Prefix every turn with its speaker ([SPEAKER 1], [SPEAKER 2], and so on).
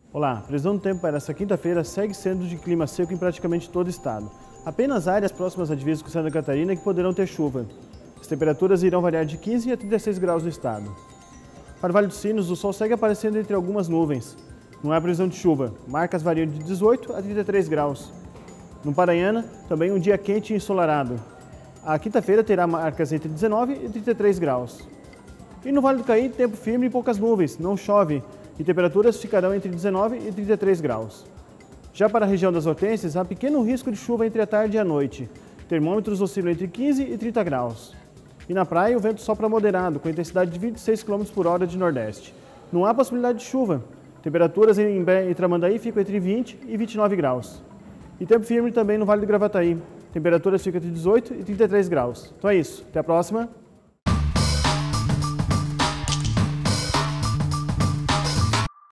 [SPEAKER 1] Olá, a previsão do tempo para esta quinta-feira segue sendo de clima seco em praticamente todo o estado. Apenas áreas próximas à divisa com Santa Catarina que poderão ter chuva. As temperaturas irão variar de 15 a 36 graus no estado. Para o Vale dos Sinos, o sol segue aparecendo entre algumas nuvens. Não há previsão de chuva, marcas variam de 18 a 33 graus. No Paranhana, também um dia quente e ensolarado. A quinta-feira terá marcas entre 19 e 33 graus. E no Vale do Caí, tempo firme e poucas nuvens, não chove, e temperaturas ficarão entre 19 e 33 graus. Já para a região das Hortênsias, há pequeno risco de chuva entre a tarde e a noite. Termômetros oscilam entre 15 e 30 graus. E na praia, o vento sopra moderado, com intensidade de 26 km por hora de nordeste. Não há possibilidade de chuva. Temperaturas em Tramandaí ficam entre 20 e 29 graus. E tempo firme também no Vale do Gravataí. Temperaturas ficam entre 18 e 33 graus. Então é isso. Até a próxima.